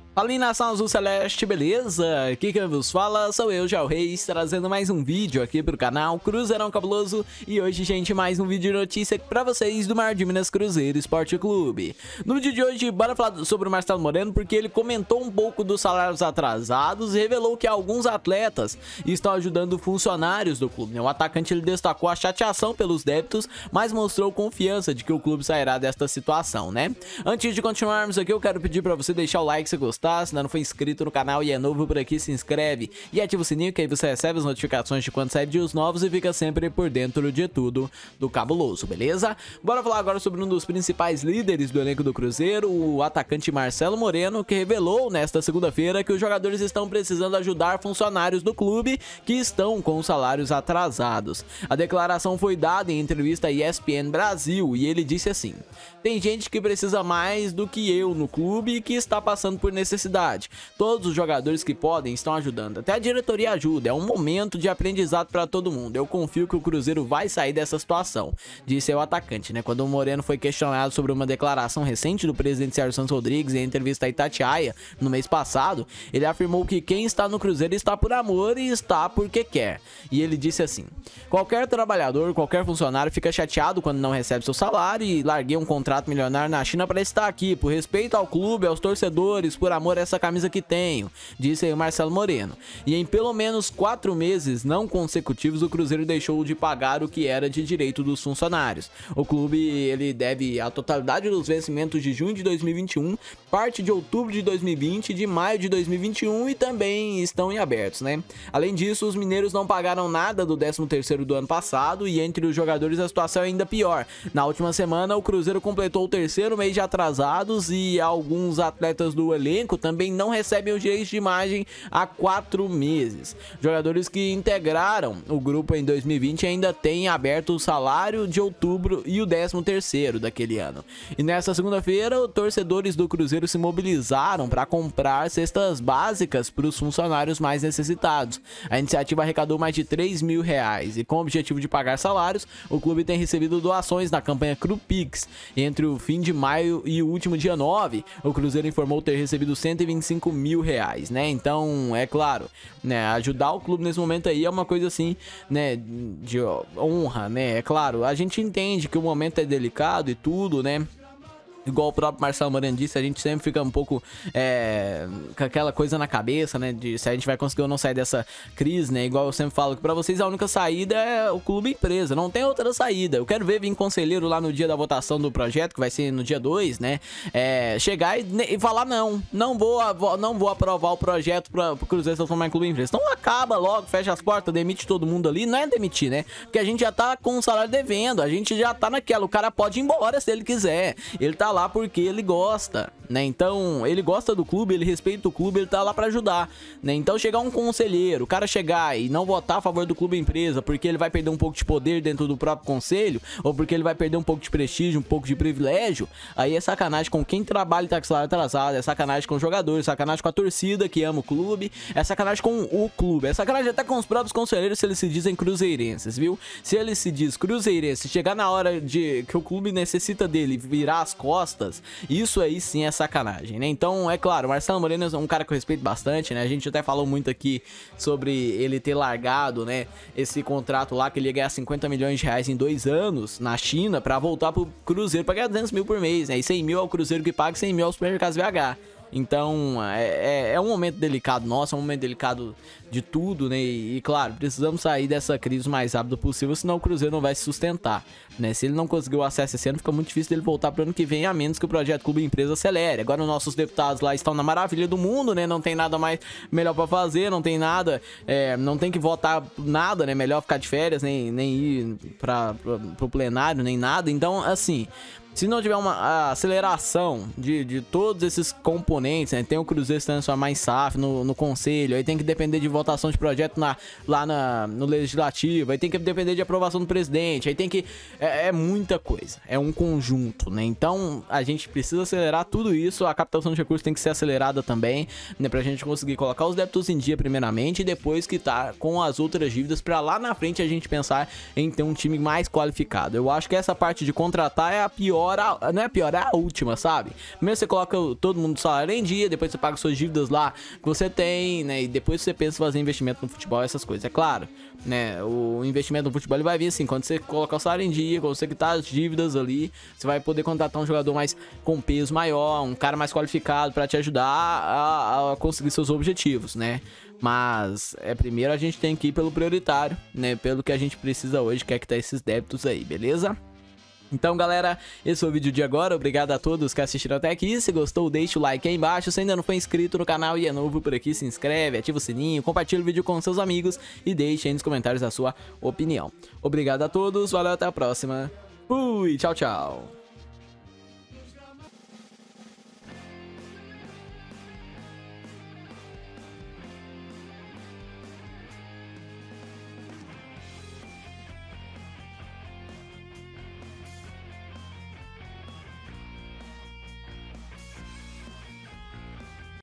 Fala aí, nação azul celeste, beleza? Aqui quem vos fala sou eu, Jal Reis, trazendo mais um vídeo aqui pro canal Cruzeirão Cabuloso. E hoje, gente, mais um vídeo de notícia pra vocês do Mar de Minas Cruzeiro Esporte Clube. No vídeo de hoje, bora falar sobre o Marcelo Moreno, porque ele comentou um pouco dos salários atrasados e revelou que alguns atletas estão ajudando funcionários do clube. O atacante, ele destacou a chateação pelos débitos, mas mostrou confiança de que o clube sairá desta situação, né? Antes de continuarmos aqui, eu quero pedir pra você deixar o like se gostar. Se ainda não foi inscrito no canal e é novo por aqui, se inscreve e ativa o sininho, que aí você recebe as notificações de quando sair vídeos novos e fica sempre por dentro de tudo do cabuloso, beleza? Bora falar agora sobre um dos principais líderes do elenco do Cruzeiro, o atacante Marcelo Moreno, que revelou nesta segunda-feira que os jogadores estão precisando ajudar funcionários do clube que estão com os salários atrasados. A declaração foi dada em entrevista à ESPN Brasil e ele disse assim: tem gente que precisa mais do que eu no clube e que está passando por necessidade. Todos os jogadores que podem estão ajudando, até a diretoria ajuda, é um momento de aprendizado para todo mundo. Eu confio que o Cruzeiro vai sair dessa situação, disse o atacante, né? Quando o Moreno foi questionado sobre uma declaração recente do presidente Sérgio Santos Rodrigues em entrevista a Itatiaia no mês passado, ele afirmou que quem está no Cruzeiro está por amor e está porque quer. E ele disse assim: qualquer trabalhador, qualquer funcionário fica chateado quando não recebe seu salário, e larguei um contrato milionário na China para estar aqui, por respeito ao clube, aos torcedores, por amor a essa camisa que tenho, disse aí o Marcelo Moreno. E em pelo menos 4 meses não consecutivos, o Cruzeiro deixou de pagar o que era de direito dos funcionários. O clube, ele deve a totalidade dos vencimentos de junho de 2021, parte de outubro de 2020 e de maio de 2021, e também estão em abertos, né? Além disso, os mineiros não pagaram nada do 13º do ano passado, e entre os jogadores a situação é ainda pior. Na última semana, o Cruzeiro completou o 3º mês de atrasados e alguns atletas do elenco também não recebem os direitos de imagem há 4 meses. Jogadores que integraram o grupo em 2020 ainda têm aberto o salário de outubro e o 13º daquele ano. E nessa segunda-feira, os torcedores do Cruzeiro se mobilizaram para comprar cestas básicas para os funcionários mais necessitados. A iniciativa arrecadou mais de R$3.000 e, com o objetivo de pagar salários, o clube tem recebido doações na campanha Crupix. Entre o fim de maio e o último dia 9, o Cruzeiro informou ter recebido R$125.000, né? Então, é claro, né, ajudar o clube nesse momento aí é uma coisa assim, né, de honra, né? É claro, a gente entende que o momento é delicado e tudo, né? Igual o próprio Marcelo Moreno disse, a gente sempre fica um pouco com aquela coisa na cabeça, né, de se a gente vai conseguir ou não sair dessa crise, né? Igual eu sempre falo, que pra vocês a única saída é o clube empresa, não tem outra saída. Eu quero ver vir conselheiro lá no dia da votação do projeto, que vai ser no dia 2, né, chegar e falar não vou aprovar o projeto pro Cruzeiro se transformar em clube empresa. Então acaba logo, fecha as portas, demite todo mundo ali. Não é demitir, né, porque a gente já tá com o salário devendo, a gente já tá naquela, o cara pode ir embora se ele quiser, ele tá lá porque ele gosta, né? Então ele gosta do clube, ele respeita o clube, ele tá lá pra ajudar, né? Então chegar um conselheiro, o cara chegar e não votar a favor do clube empresa porque ele vai perder um pouco de poder dentro do próprio conselho, ou porque ele vai perder um pouco de prestígio, um pouco de privilégio, aí é sacanagem com quem trabalha e tá com salário atrasado, é sacanagem com os jogadores, é sacanagem com a torcida que ama o clube, é sacanagem com o clube, é sacanagem até com os próprios conselheiros se eles se dizem cruzeirenses, viu? Se ele se diz cruzeirense, chegar na hora de que o clube necessita dele virar as costas, isso aí sim é sacanagem, né? Então, é claro, o Marcelo Moreno é um cara que eu respeito bastante, né? A gente até falou muito aqui sobre ele ter largado, né, esse contrato lá, que ele ia ganhar R$50 milhões em 2 anos na China pra voltar pro Cruzeiro pra ganhar 200 mil por mês, né? E 100 mil ao Cruzeiro que paga, 100 mil aos supermercados VH. Então, é um momento delicado nosso, é um momento delicado de tudo, né? E claro, precisamos sair dessa crise o mais rápido possível, senão o Cruzeiro não vai se sustentar, né? Se ele não conseguir o acesso esse ano, fica muito difícil dele voltar pro ano que vem, a menos que o projeto Clube Empresa acelere. Agora os nossos deputados lá estão na maravilha do mundo, né? Não tem nada mais melhor pra fazer, não tem nada, não tem que votar nada, né? Melhor ficar de férias, nem ir pro plenário, nem nada. Então, assim, se não tiver uma aceleração de todos esses componentes, né? Tem o Cruzeiro se transformar em SAF no conselho, aí tem que depender de votação de projeto lá no legislativo, aí tem que depender de aprovação do presidente, aí tem que... É muita coisa, é um conjunto, né? Então a gente precisa acelerar tudo isso, a captação de recursos tem que ser acelerada também, né? Pra gente conseguir colocar os débitos em dia primeiramente, e depois quitar com as outras dívidas, pra lá na frente a gente pensar em ter um time mais qualificado. Eu acho que essa parte de contratar é a pior pior, não é pior, é a última, sabe? Primeiro você coloca todo mundo do salário em dia, depois você paga suas dívidas lá que você tem, né? E depois você pensa em fazer investimento no futebol, essas coisas, é claro, né? O investimento no futebol ele vai vir assim, quando você colocar o salário em dia, quando você quitar as dívidas ali, você vai poder contratar um jogador mais com peso maior, um cara mais qualificado pra te ajudar a conseguir seus objetivos, né? Mas primeiro a gente tem que ir pelo prioritário, né? Pelo que a gente precisa hoje, que é quitar esses débitos aí, beleza? Então, galera, esse foi o vídeo de agora. Obrigado a todos que assistiram até aqui. Se gostou, deixa o like aí embaixo. Se ainda não foi inscrito no canal e é novo por aqui, se inscreve, ativa o sininho, compartilha o vídeo com seus amigos e deixe aí nos comentários a sua opinião. Obrigado a todos, valeu, até a próxima. Fui, tchau, tchau.